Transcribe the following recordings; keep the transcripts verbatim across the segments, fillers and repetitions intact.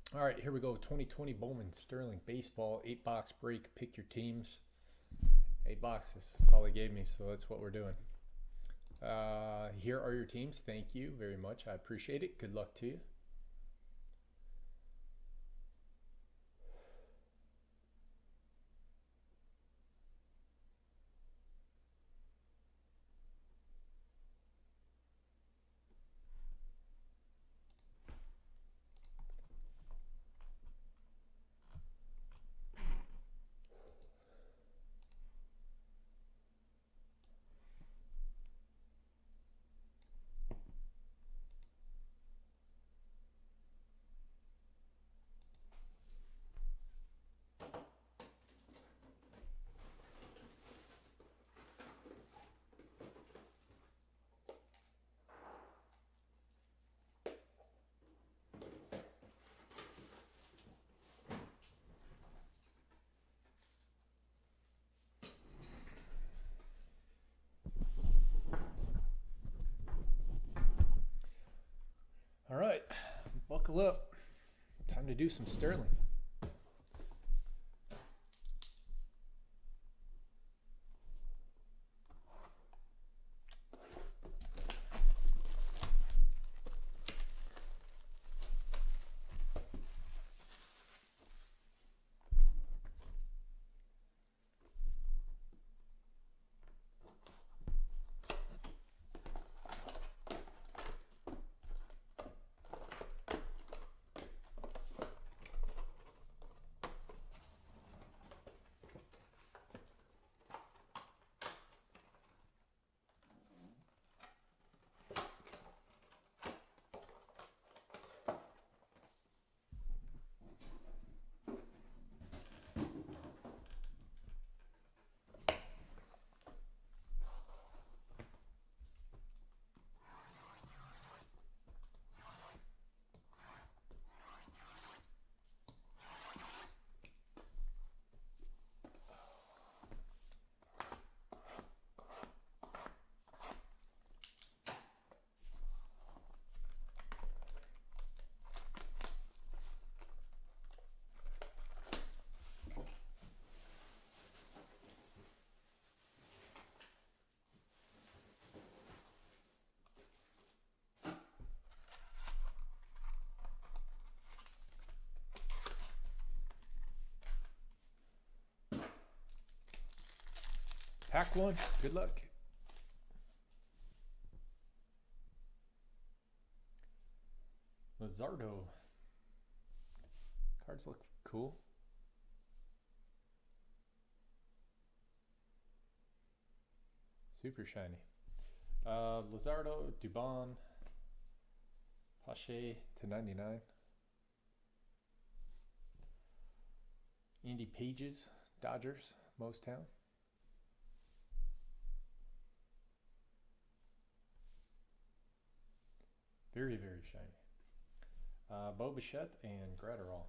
All right, here we go. twenty twenty Bowman Sterling Baseball, eight box break. Pick your teams. Eight boxes. That's all they gave me, so that's what we're doing. Uh, here are your teams. Thank you very much. I appreciate it. Good luck to you. All right, buckle up. Time to do some Sterling. Pack one. Good luck. Lizardo. Cards look cool. Super shiny. Uh, Lizardo, Dubon, Pache to ninety-nine. Andy Pages, Dodgers, Mostown. Very, very shiny. Uh, Bo Bichette and Gratterall.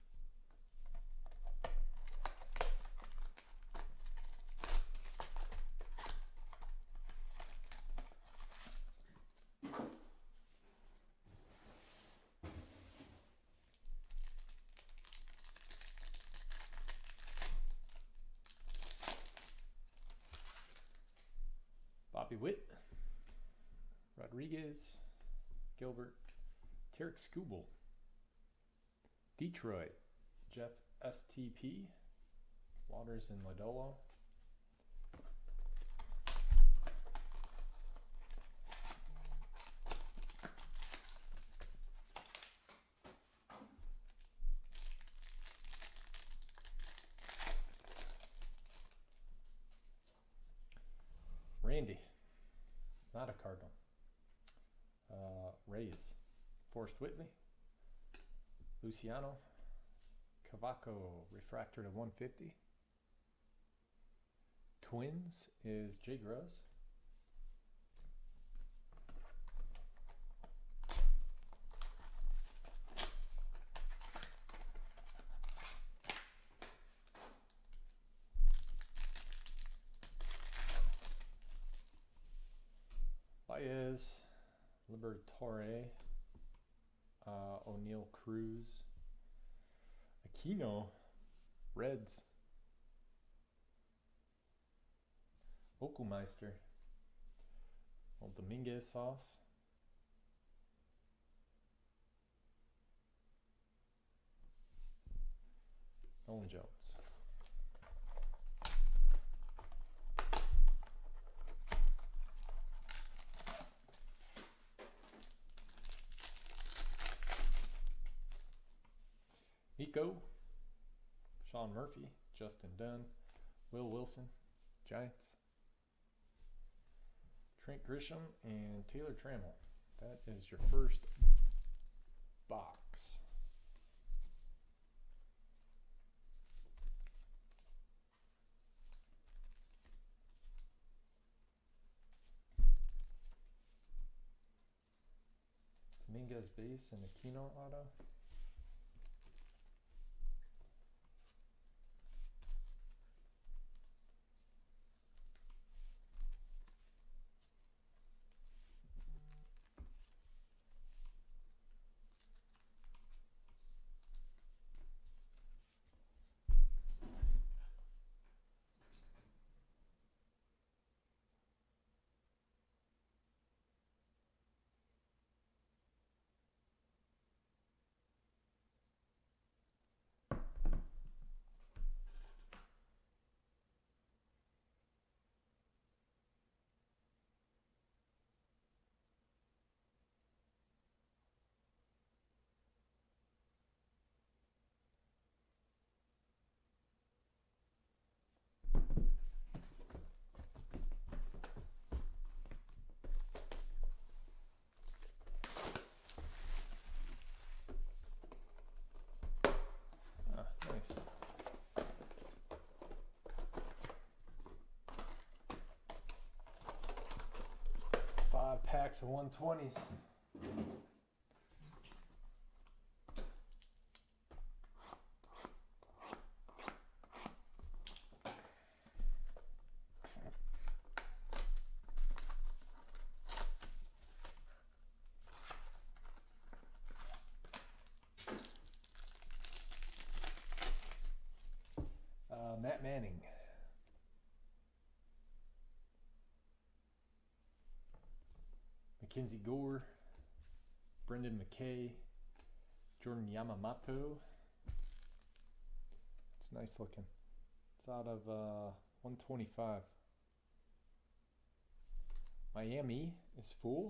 Bobby Witt, Rodriguez, Gilbert, Tarek Skubal, Detroit, Jeff S T P, Waters and Lodolo. Randy, not a Cardinal. Uh, Rays, Forrest Whitley, Luciano, Cavaco, refractor to one fifty. Twins is Jay Gross. Baez, Liberatore, uh, O'Neill Cruz, Aquino. Reds. Okumeister. Old Dominguez sauce. Nolan Jones. Nico. Sean Murphy. Justin Dunn. Will Wilson. Giants. Trent Grisham and Taylor Trammell. That is your first box. Dominguez base and Aquino auto. Five packs of one twenties. Uh, Matt Manning. Mackenzie Gore, Brendan McKay, Jordan Yamamoto. It's nice looking. It's out of uh, one twenty-five. Miami is full.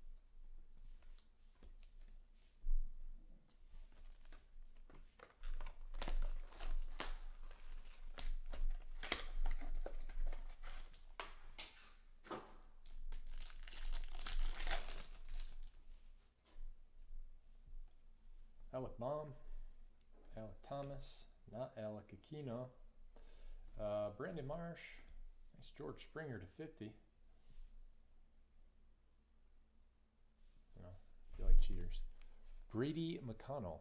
Alec Baum, Alec Thomas, not Alec Aquino, uh, Brandon Marsh, nice George Springer to fifty. You know, I feel like cheaters. Brady McConnell,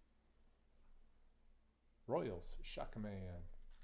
Royals, Shakaman.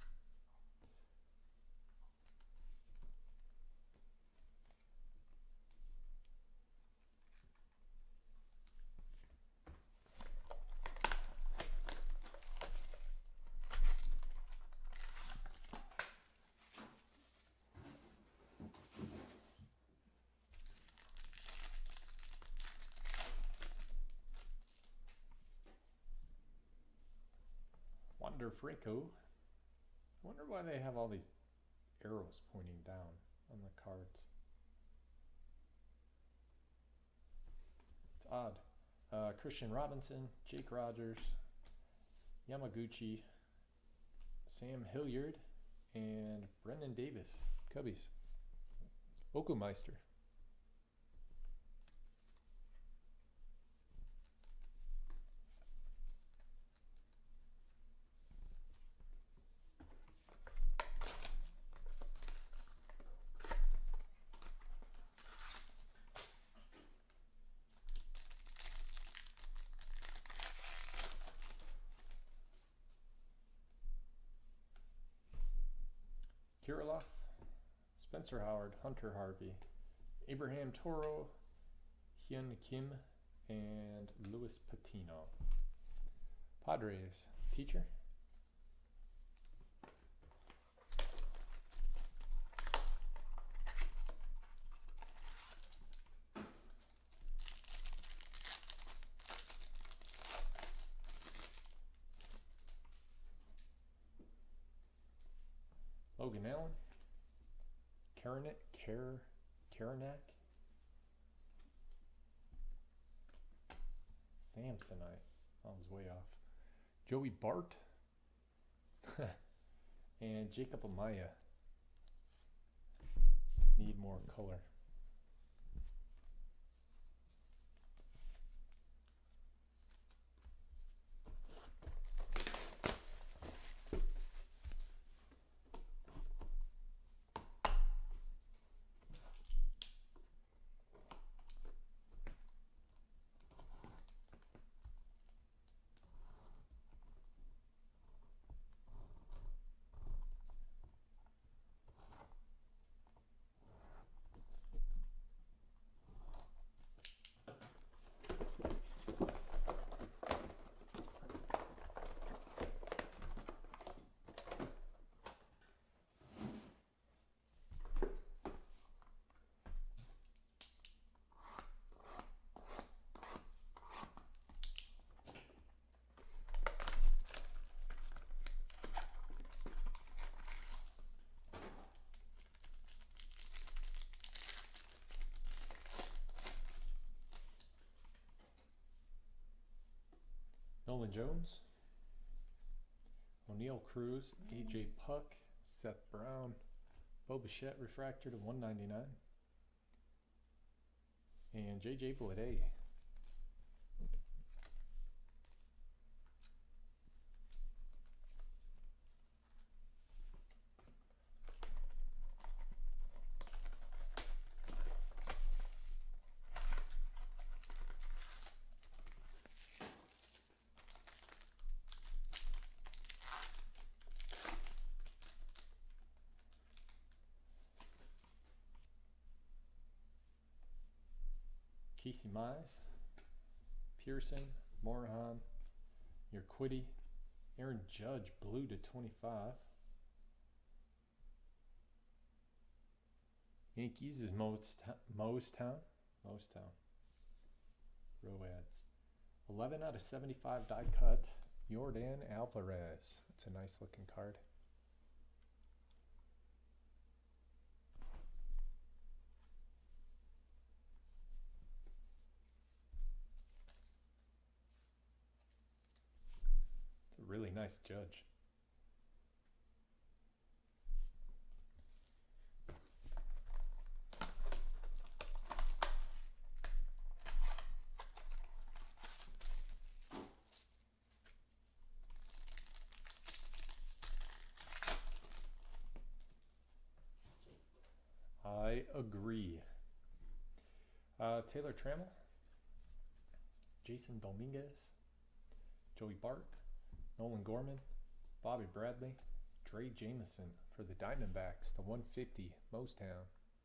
Wander Franco. I wonder why they have all these arrows pointing down on the cards. It's odd. Uh, Christian Robinson, Jake Rogers, Yamaguchi, Sam Hilliard, and Brendan Davis. Cubbies. Okumeister. Kirilloff, Spencer Howard, Hunter Harvey, Abraham Toro, Hyun Kim, and Louis Patino. Padres. Teacher. Logan Allen. Karanek. Kar Karanak. Samsonite. That was way off. Joey Bart. And Jacob Amaya. Need more color. Nolan Jones, O'Neal Cruz, A J Puck, Seth Brown, Bo Bichette refractor to one ninety-nine, and J J Bleday. Casey Mize, Pearson, Morahan, Urquidy, Aaron Judge, blue to twenty-five. Yankees is Mostown, Mostown, Mostown. Roads. eleven out of seventy-five die cut. Yordan Alvarez. That's a nice looking card. Really nice Judge. I agree. Uh, Taylor Trammell, Jason Dominguez, Joey Bart, Nolan Gorman, Bobby Bradley, Dre Jameson for the Diamondbacks to one fifty, Mostown.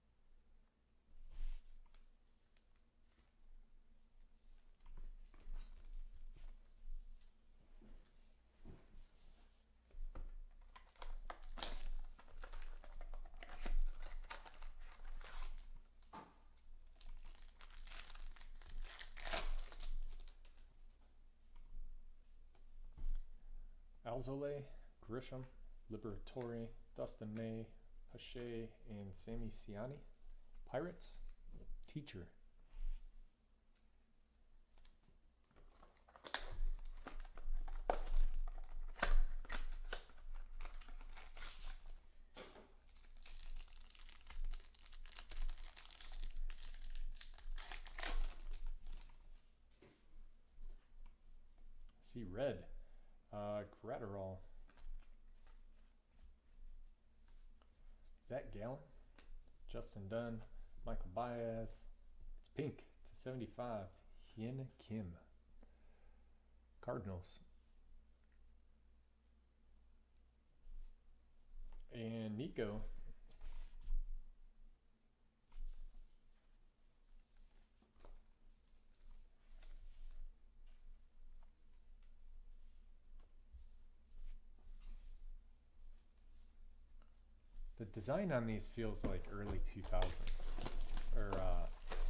Alzole, Grisham, Liberatore, Dustin May, Pache, and Sammy Ciani. Pirates, Teacher. See red. Uh, Gratterall, Zach Gallen, Justin Dunn, Michael Baez. It's pink to seventy-five. Hien Kim. Cardinals. And Nico. design on these feels like early two thousands or uh,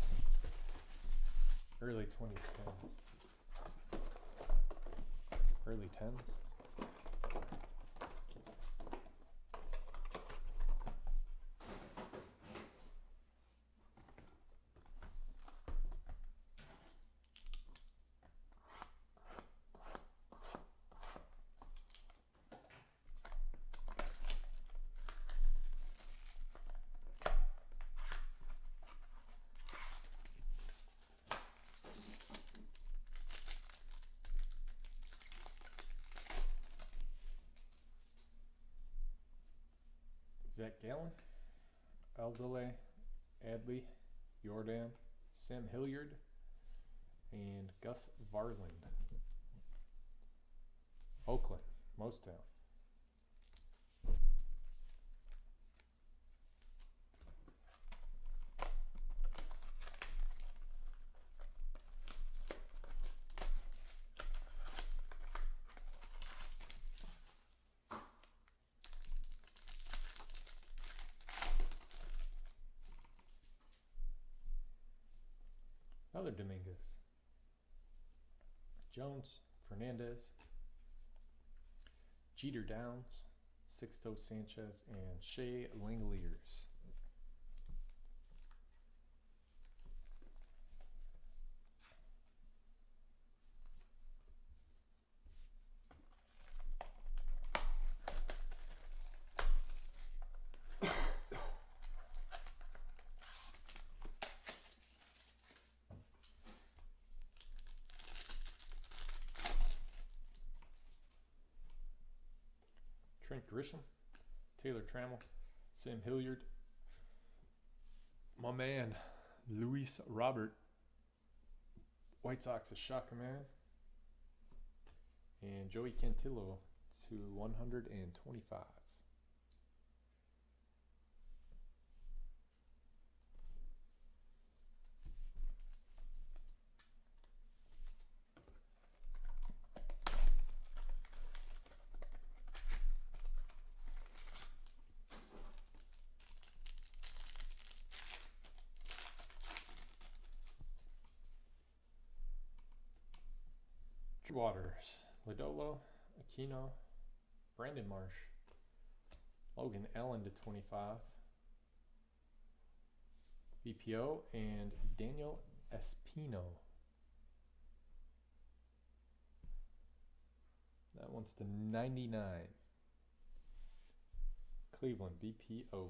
early twenty tens, early tens. Zach Gallen, Alzole, Adley, Jordan, Sam Hilliard, and Gus Varland. Oakland, Mostown. Another Dominguez. Jones, Fernandez, Jeter Downs, Sixto Sanchez, and Shea Langeliers. Trent Grisham, Taylor Trammell, Sam Hilliard, my man, Luis Robert, White Sox a shocker man, and Joey Cantillo to one hundred twenty-five. Waters, Lodolo, Aquino, Brandon Marsh, Logan Allen to twenty-five, B P O, and Daniel Espino. That one's to ninety-nine. Cleveland, B P O.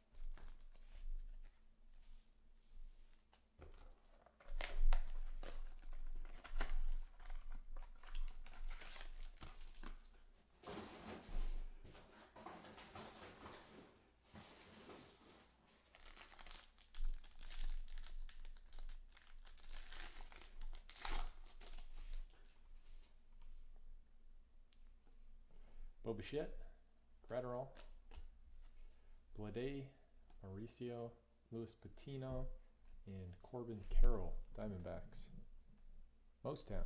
Bobichette, Gratterall, Blade, Mauricio, Luis Patino, and Corbin Carroll, Diamondbacks. Mostown.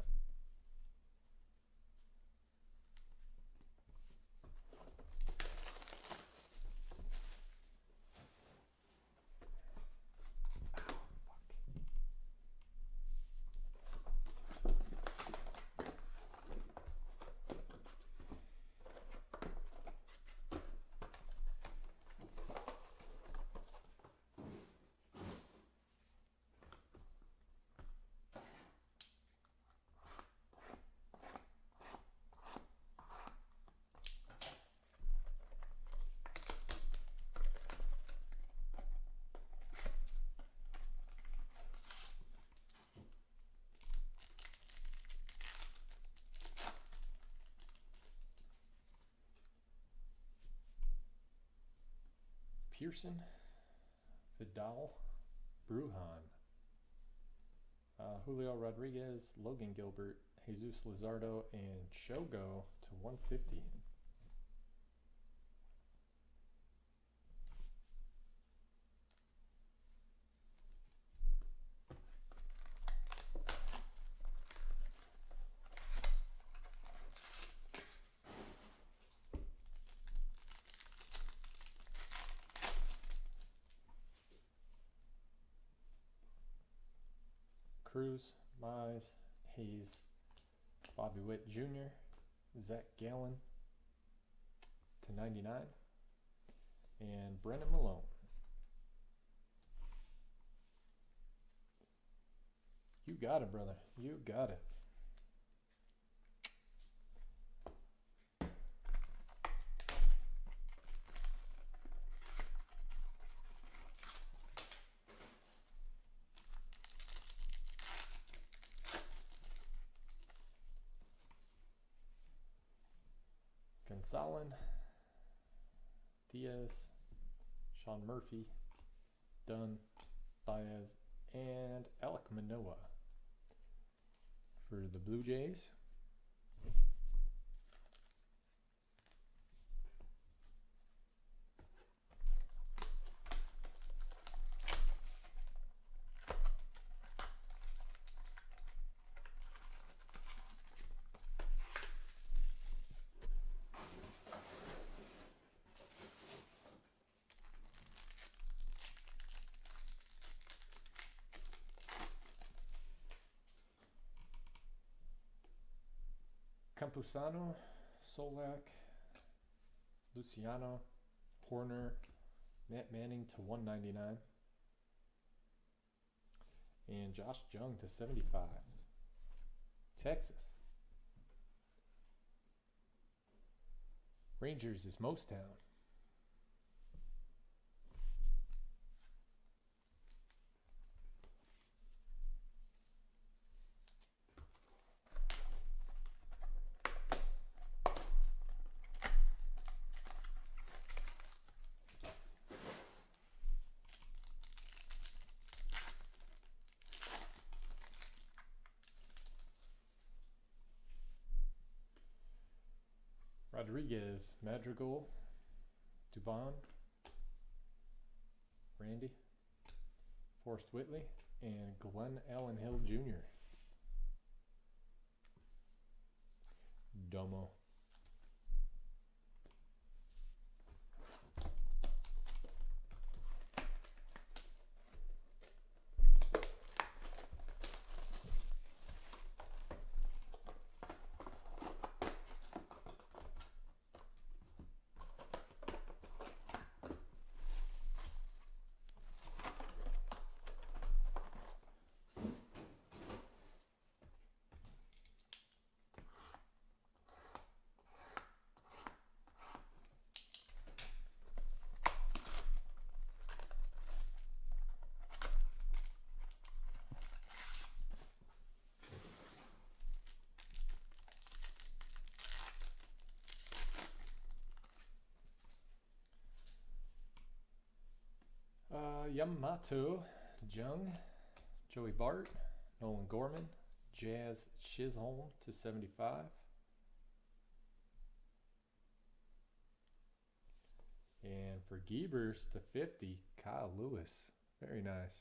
Pearson, Vidal, Brujan, uh, Julio Rodriguez, Logan Gilbert, Jesus Luzardo, and Shogo to one fifty. Cruz, Mize, Hayes, Bobby Witt Junior, Zach Gallen to ninety-nine, and Brennan Malone. You got it, brother. You got it. Gonzalez, Diaz, Sean Murphy, Dunn, Baez, and Alek Manoah for the Blue Jays. Campusano, Solak, Luciano, Horner, Matt Manning to one ninety-nine, and Josh Jung to seventy-five. Texas. Rangers is Mostown. Rodriguez, Madrigal, Dubon, Randy, Forrest Whitley, and Glenn Allen Hill Junior Domo. Uh, Yamamoto, Jung, Joey Bart, Nolan Gorman, Jazz Chisholm to seventy-five. And for Giebers to fifty, Kyle Lewis. Very nice.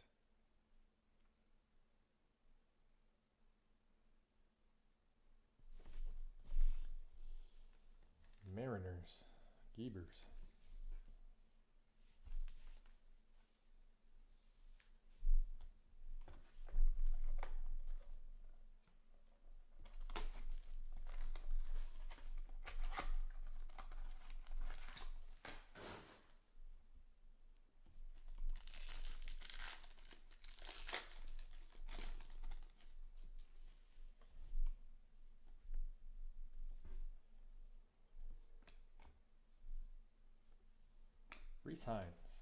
Mariners, Giebers. Reese Hines.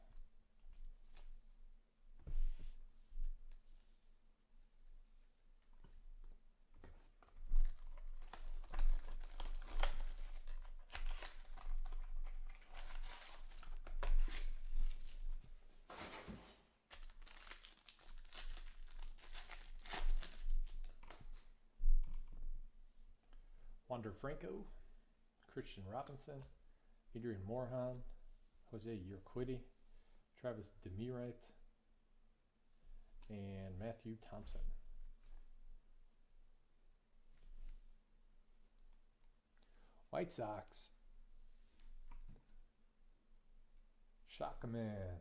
Wander Franco, Christian Robinson, Adrian Morehan, Jose Urquidy, Travis Demirite, and Matthew Thompson. White Sox, Shakaman.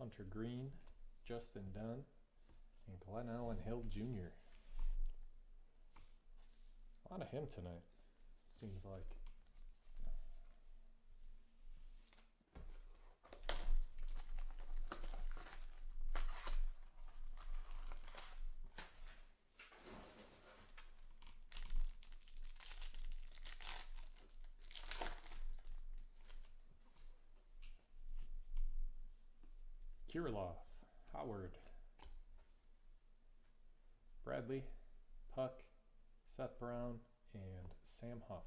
Hunter Green, Justin Dunn, and Glenn Allen Hill Junior A lot of him tonight, seems like. Kirilov, Howard, Bradley, Puck, Seth Brown, and Sam Huff.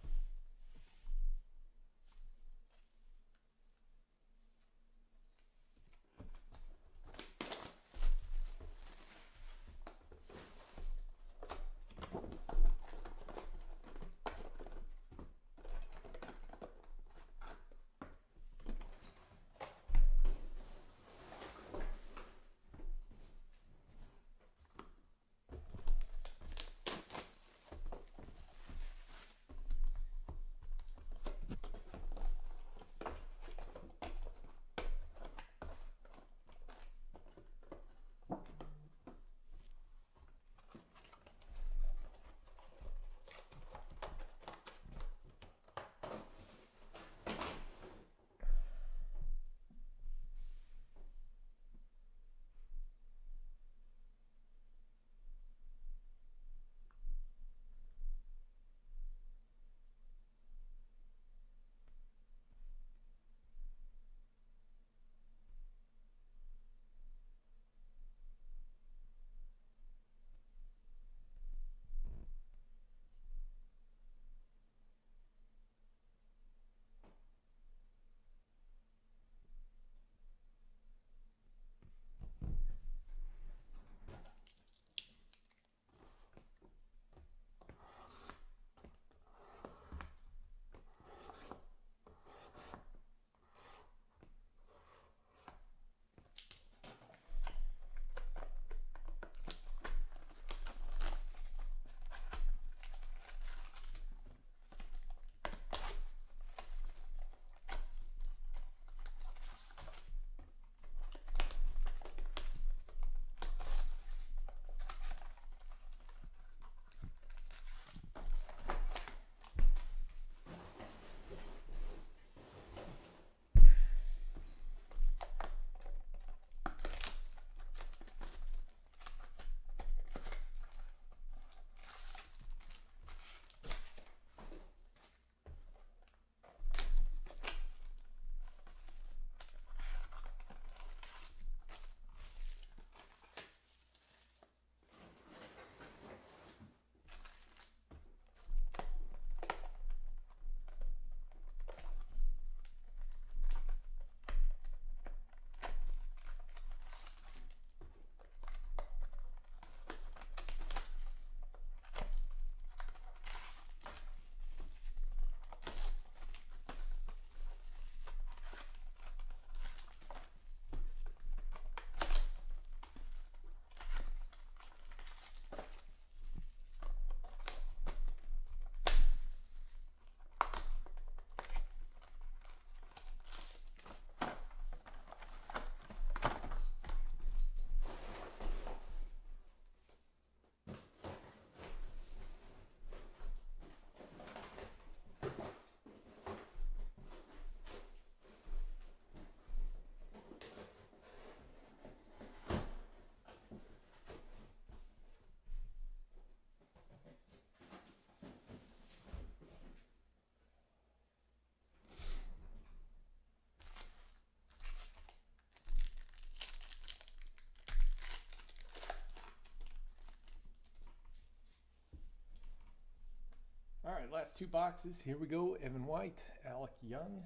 All right, last two boxes. Here we go. Evan White, Alec Young,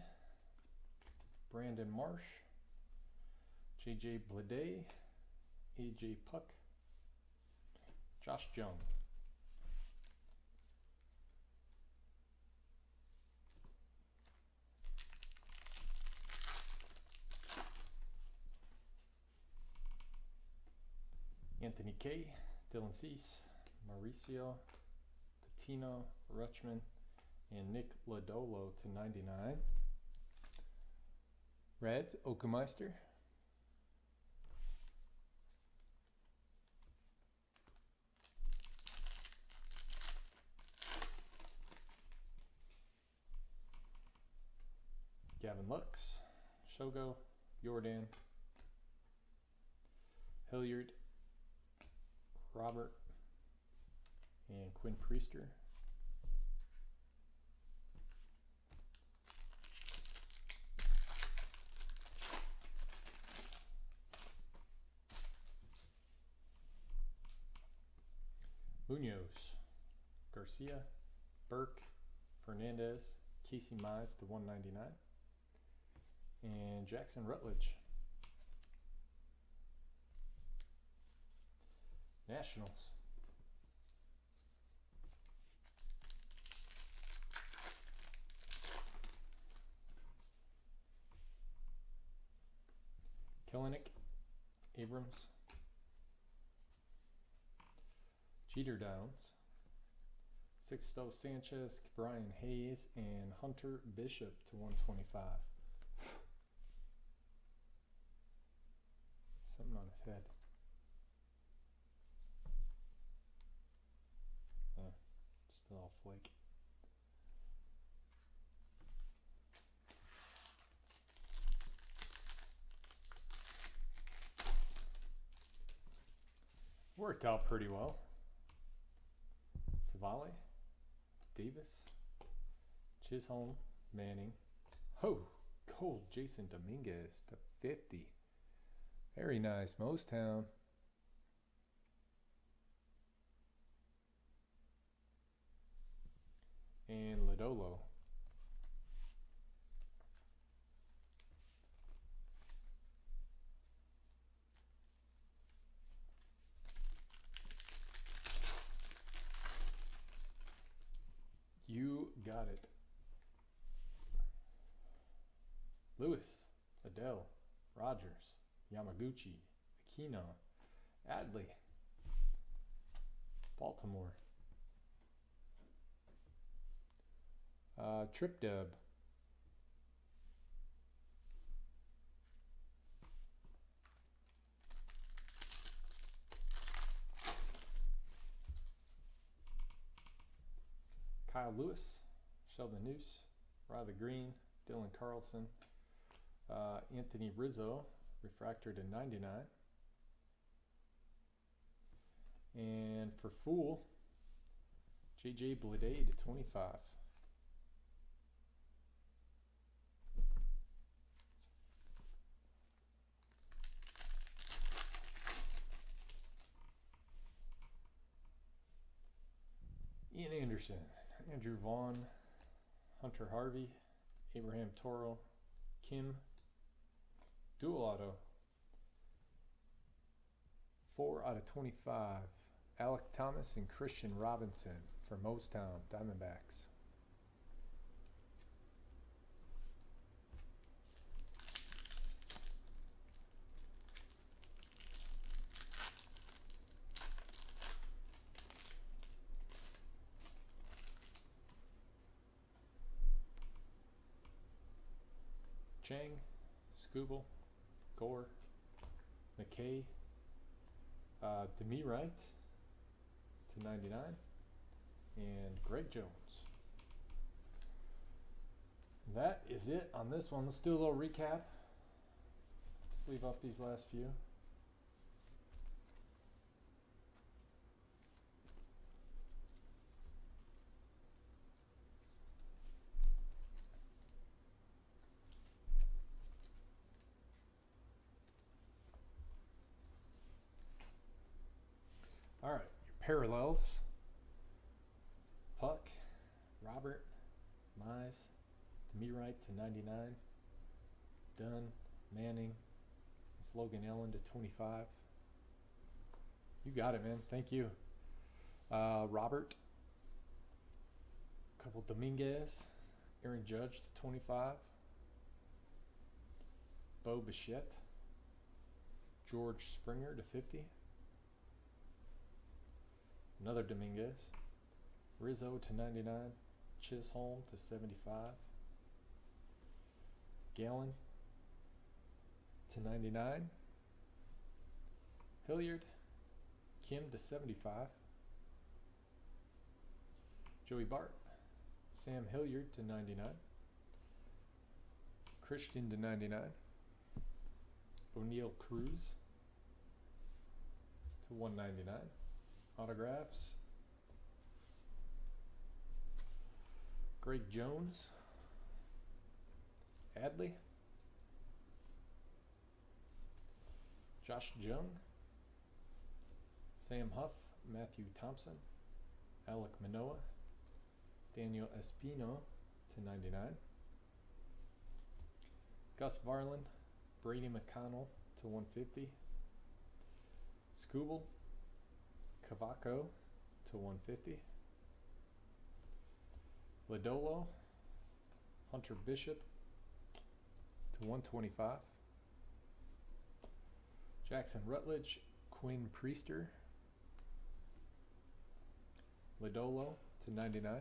Brandon Marsh, J J Bleday, A J Puck, Josh Jung. Anthony K, Dylan Cease, Mauricio, Patino, Rutschman, and Nick Lodolo to ninety-nine. Reds, Okameister, Gavin Lux, Shogo, Jordan, Hilliard, Robert, and Quinn Priester. Munoz, Garcia, Burke, Fernandez, Casey Mize to one ninety-nine, and Jackson Rutledge. Nationals. Kellenick, Abrams, Jeter Downs, Sixto Sanchez, Brian Hayes, and Hunter Bishop to one twenty-five. Something on his head. Uh, still all flake. Worked out pretty well. Savale, Davis, Chisholm, Manning. Oh, cold Jason Dominguez to fifty. Very nice. Mostown. And Lodolo. You got it. Lewis, Adele, Rogers, Yamaguchi, Aquino, Adley, Baltimore, uh, Trip Dub, Kyle Lewis, Sheldon Noose, Riley Green, Dylan Carlson, uh, Anthony Rizzo, refractor to ninety-nine. And for Fool, J J Bleday to twenty-five. Ian Anderson, Andrew Vaughn, Hunter Harvey, Abraham Toro, Kim, dual auto, four out of twenty-five, Alec Thomas and Christian Robinson for Mostown Diamondbacks. Chang, Scooble, Gore, McKay, uh, Demi Wright to ninety-nine, and Greg Jones. That is it on this one. Let's do a little recap. Let's leave up these last few. All right, your parallels. Puck, Robert, Mize, Demi Wright to ninety-nine, Dunn, Manning, and Logan Ellen to twenty-five. You got it, man. Thank you. Uh, Robert, a couple Dominguez, Aaron Judge to twenty-five, Bo Bichette, George Springer to fifty. Another Dominguez, Rizzo to ninety-nine, Chisholm to seventy-five, Gallon to ninety-nine, Hilliard, Kim to seventy-five, Joey Bart, Sam Hilliard to ninety-nine, Christian to ninety-nine. O'Neal Cruz to one ninety-nine. Autographs. Greg Jones. Adley. Josh Jung. Sam Huff. Matthew Thompson. Alec Manoa. Daniel Espino to ninety-nine. Gus Varland. Brady McConnell to one fifty. Scooble. Cavaco to one fifty. Lodolo. Hunter Bishop to one twenty-five. Jackson Rutledge. Quinn Priester. Lodolo to ninety-nine.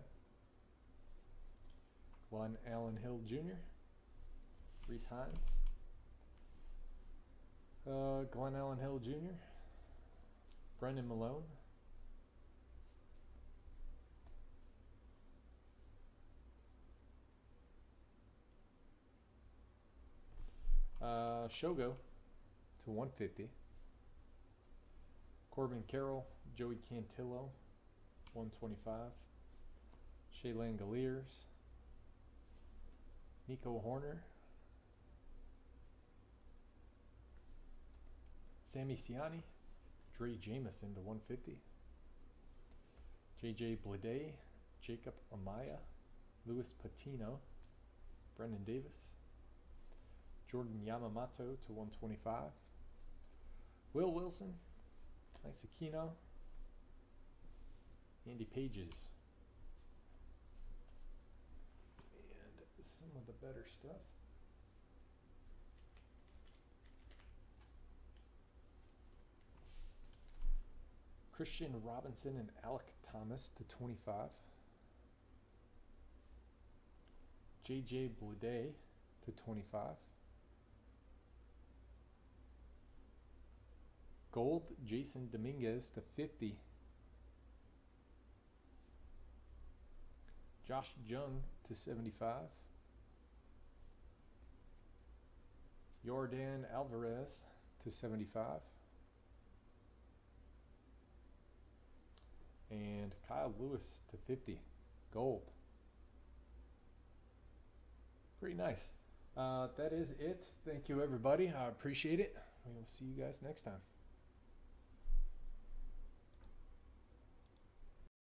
Glenn Allen Hill Junior Reese Hines. Uh, Glenn Allen Hill Junior Brendan Malone. Uh, Shogo to one fifty. Corbin Carroll, Joey Cantillo, one twenty-five. Shea Langoliers. Nico Horner. Sammy Siani. Dre Jamison to one fifty. J J Blade. Jacob Amaya. Louis Patino. Brendan Davis. Jordan Yamamoto to one twenty-five. Will Wilson. Nice Aquino. Andy Pages. And some of the better stuff. Christian Robinson and Alec Thomas to twenty-five. J J Blade to twenty-five. Gold, Jason Dominguez to fifty. Josh Jung to seventy-five. Yordan Alvarez to seventy-five. And Kyle Lewis to fifty. Gold. Pretty nice. Uh, that is it. Thank you, everybody. I appreciate it. We will see you guys next time.